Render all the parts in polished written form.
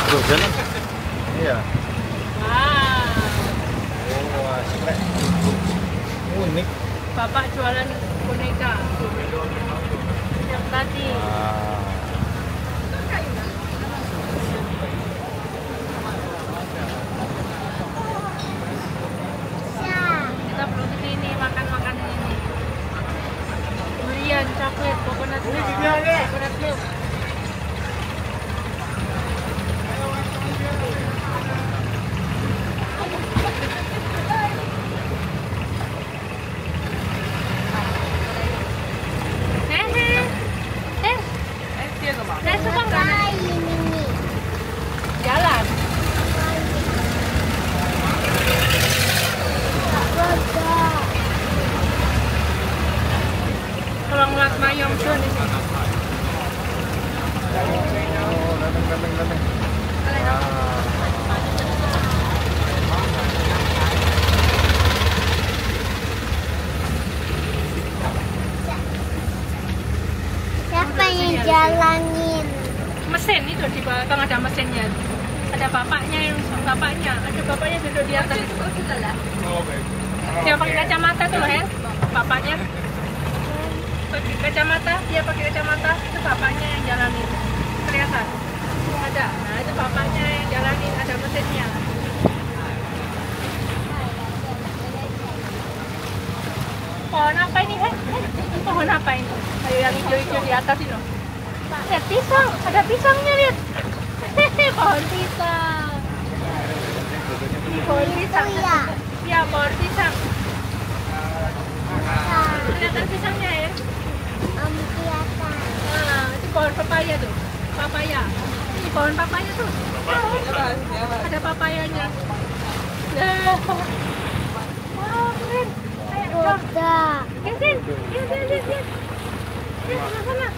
Tuh, jalan. Iya. Wow. Oh, asik. Unik. Bapak jualan boneka. Yang tadi. Wow. Kita perlu kesini makan ini. Durian, coklat, coconut milk. Saya suka nggak jalan. Kalau ngeliat mayong tuh di sini. Oh, lemeng. Siapa yang jalanin? Mesin itu di belakang ada mesinnya. Ada bapaknya ada bapaknya duduk di atas. Dia pakai kacamata tuh loh ya, bapaknya. Pakai kacamata, dia pakai kacamata, itu bapaknya yang jalanin. Kelihatan? Ada. Nah, itu bapaknya yang jalanin, ada mesinnya. Pohon apa ini, Pohon apa ini? Ayo yang hijau-hijau di atas ini. Lihat pisang, ada pisangnya lihat. Pohon pisang. Ini pohon pisang. Iya, pohon pisang. Kelihatan pisangnya ya? Kelihatan. Nah, itu pohon pepaya tuh. Papaya. Ini pohon papaya tuh. Ada papayanya. Wow, keren. Ayo, dong. Udah. Lihat. Lihat sana.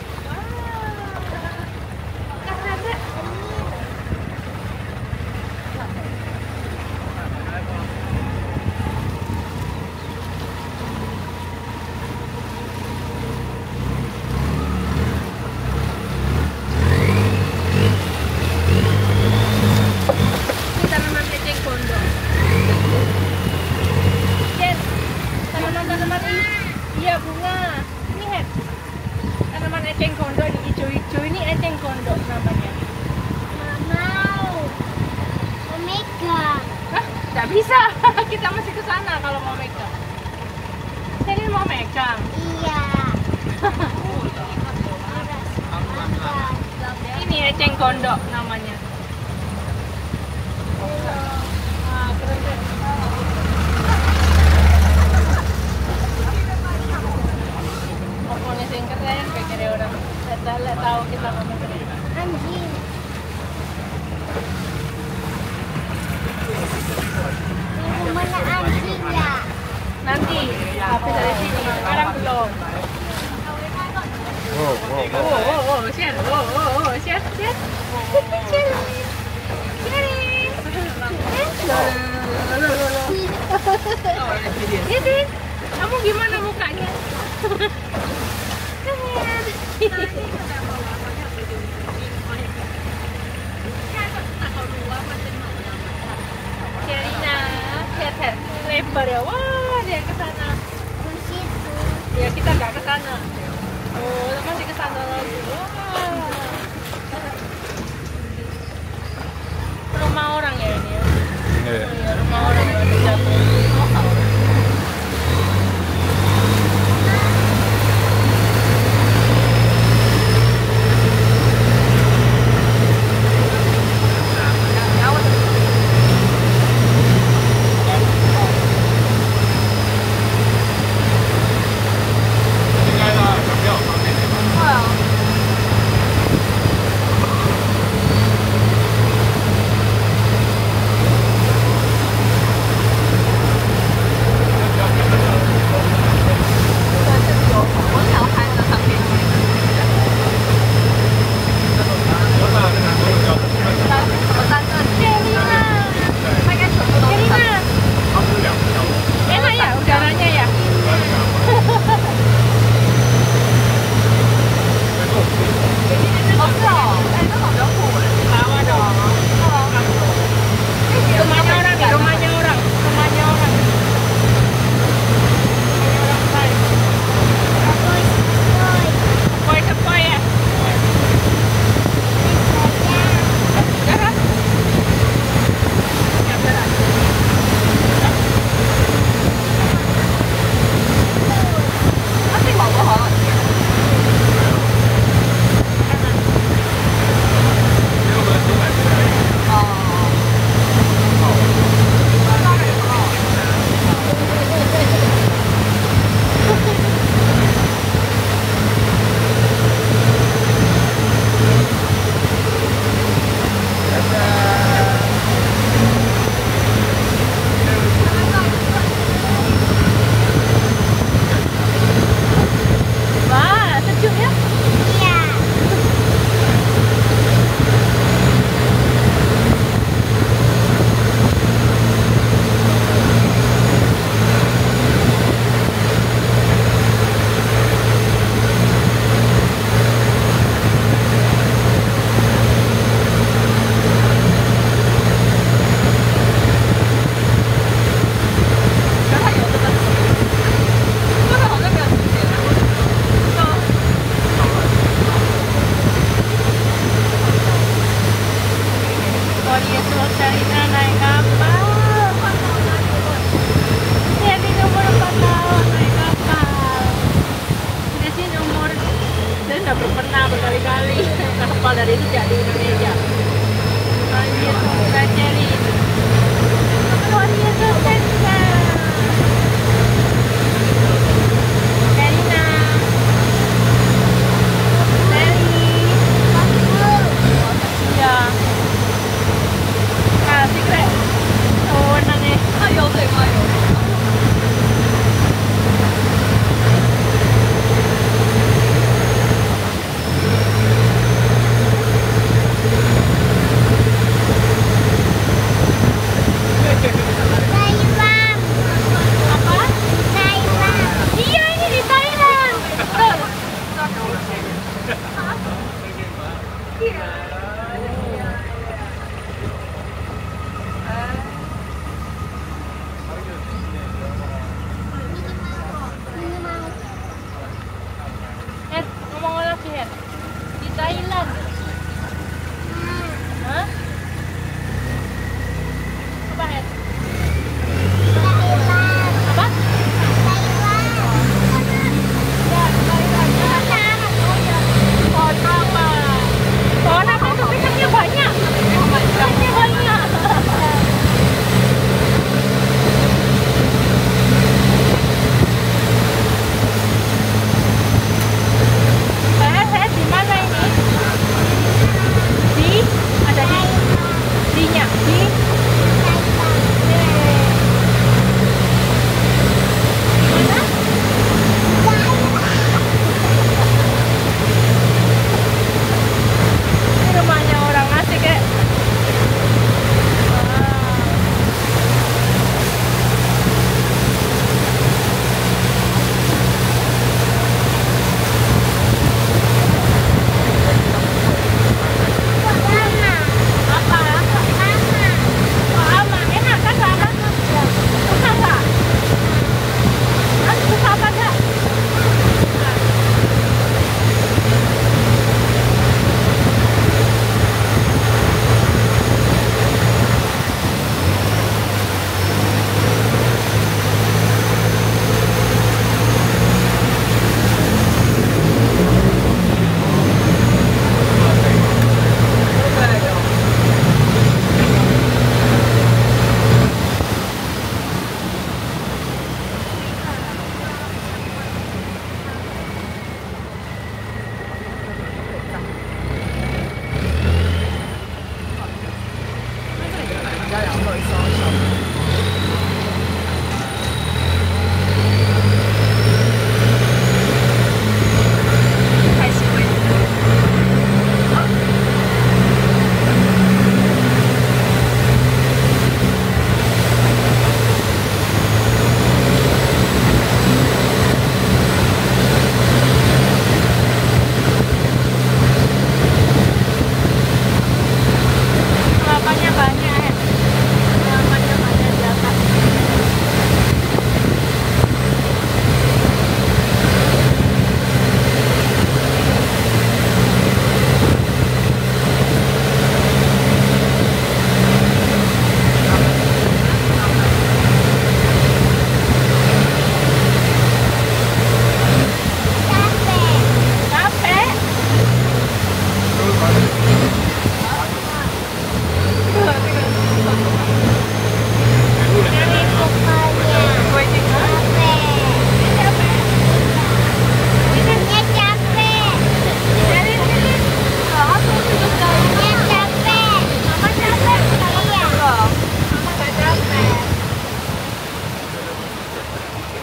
Tanaman eceng gondok. Yes, tanaman ini. Iya, bunga. Ini head. Tanaman eceng gondok ini hijau-hijau ini eceng gondok namanya. Mau. Omega. Hah? Nggak bisa. Kita masih ke sana kalau mau megang. Jadi mau megang. Iya. Ini eceng gondok namanya. Ah, keren deh. Pokoknya sing keren kayak kira orang. Saya tahu kita ngomong keren. Anjing. Yang mana anjing ya? Nanti habis dari sini. Sekarang belum. Sian. Sian. Ini, kamu gimana mukanya? Sherina, lihat lebar ya. Wah, dia ke sana. Di situ. Ya kita nggak ke sana. Oh, masih ke sana lagi. Wah. Rumah orang ya ini ya. Iya. Iya, rumah orang yang ada jatuh.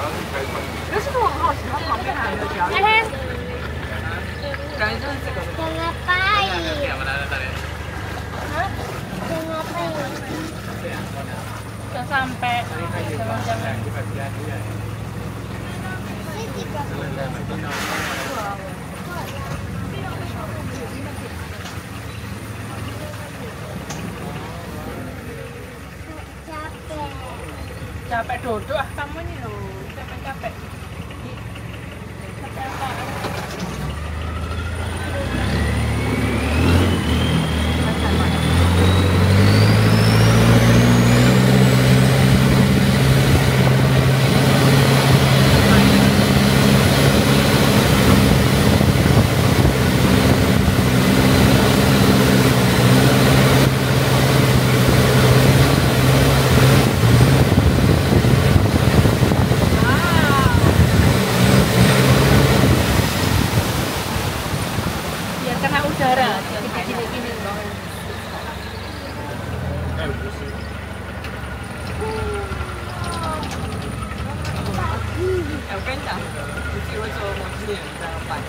但是我很好奇，它旁边还有一家。哎，感觉就是这个。 Jangan ngapain? Jangan ngapain? Udah sampai. Jangan. Ini juga capek. Capek duduk ah kamu ini loh. Capek-capek. Capek apa? Biar kena udara, jadi gini-gini loh. 我跟你讲，你只会做模具的板。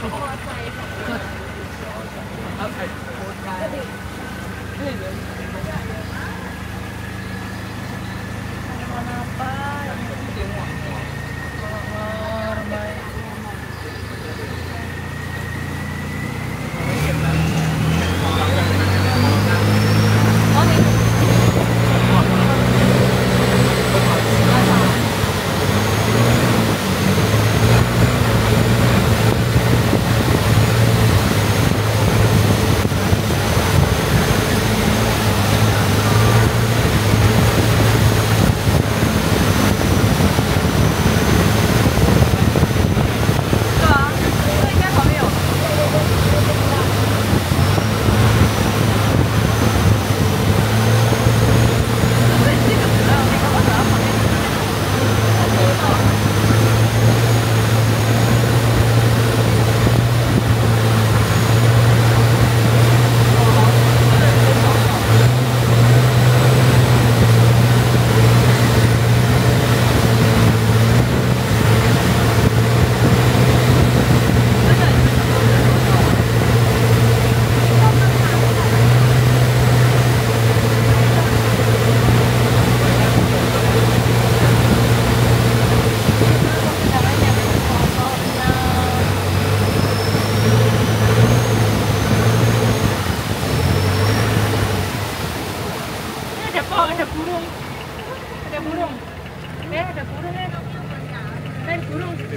Ada burung. Ada burung. Ada burung ya. Ada burung. Itu.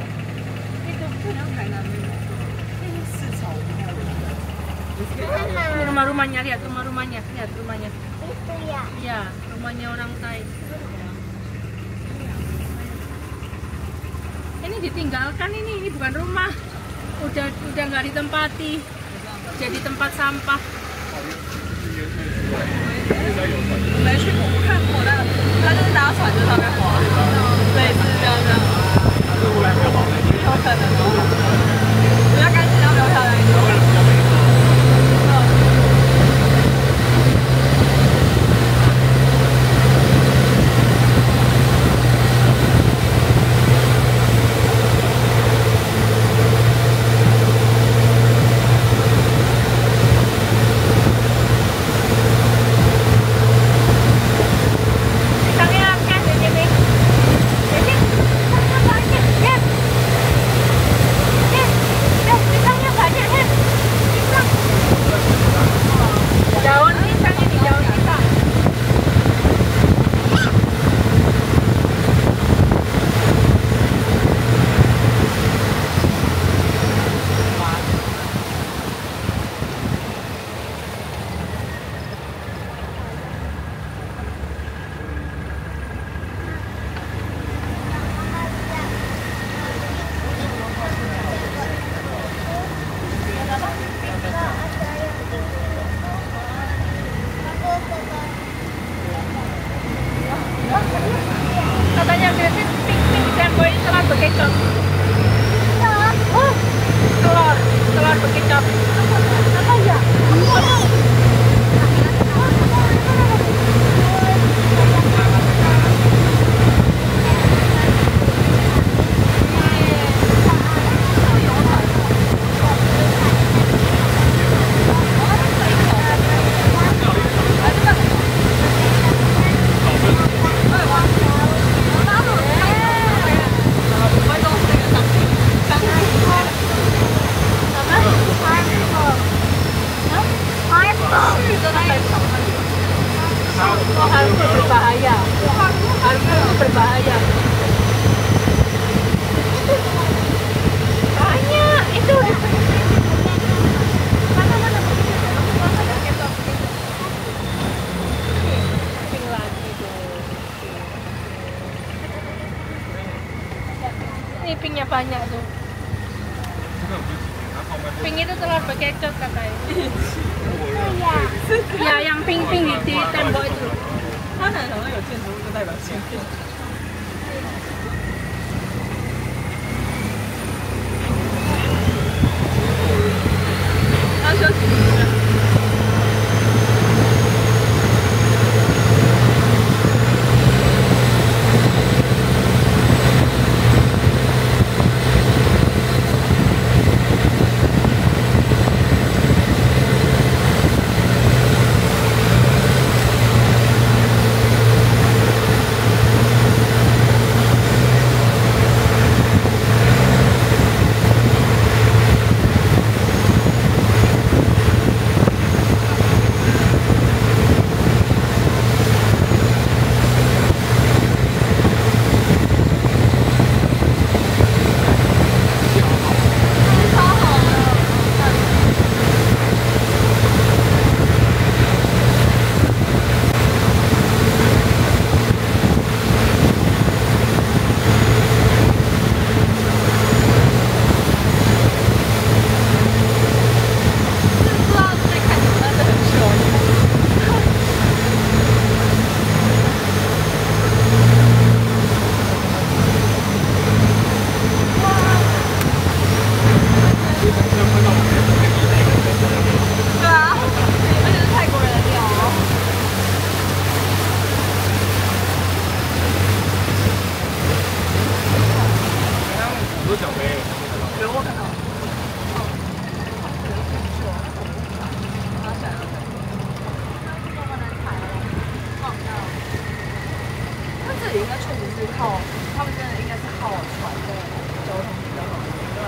Ini rumah-rumahnya, lihat rumah-rumahnya, lihat rumahnya. Itu ya. Iya, rumahnya orang Thai. Ini ditinggalkan ini bukan rumah. Udah nggak ditempati. Jadi tempat sampah. 没去过，我看过，但他就是搭船在上面滑，类似这样的，有可能哦。比较干净，然后比较漂亮一点。 Katanya gratis pink tempo ini telur bekicot. Oh, telur bekicot. Apa ya? Ini pinknya banyak tuh. Pink itu telur bekecot katanya. Ya, yang pink-pink di tembok itu. 他可能想到有建筑物就代表新品。要休息一下。应该确实是靠，他们真的应该是靠船的交通比较好。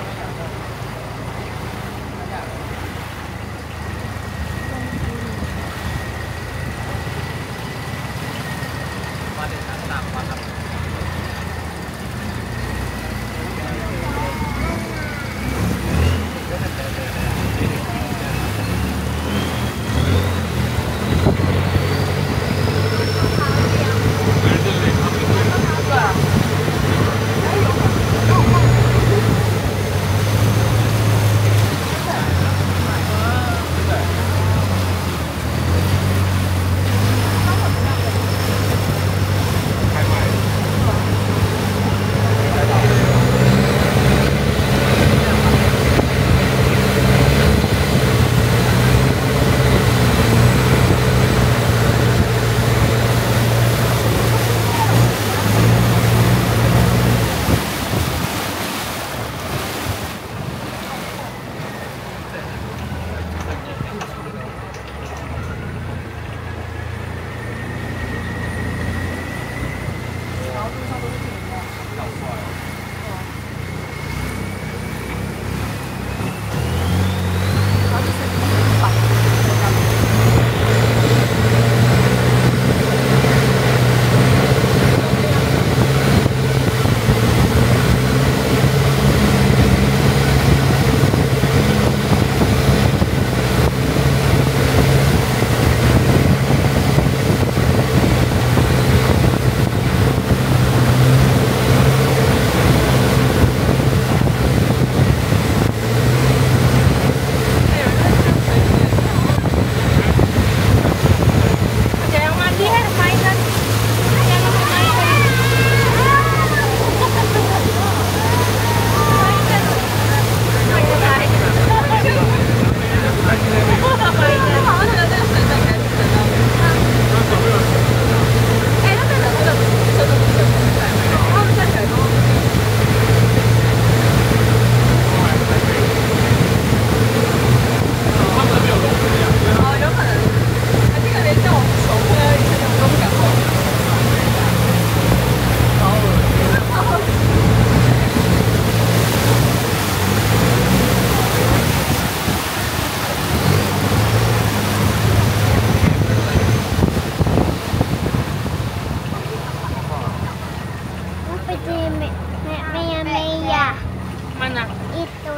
Mana? Itu.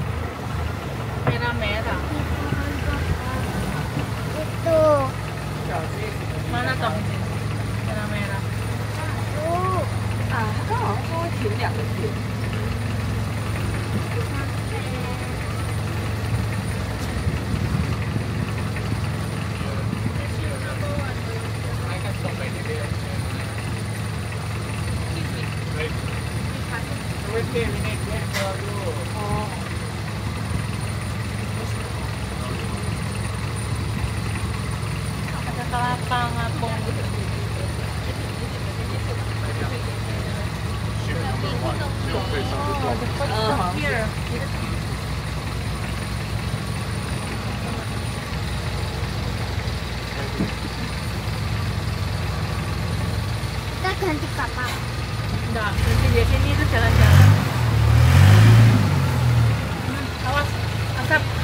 Merah-merah. Itu. Mana Tom? Merah-merah. 哦， 啊，他刚好说会停2个点。 Ada kelapa ngapung. Oh, the food from here. Kita ganti kapal. Enggak, nanti di sini itu jalan-jalan. Awas, asap.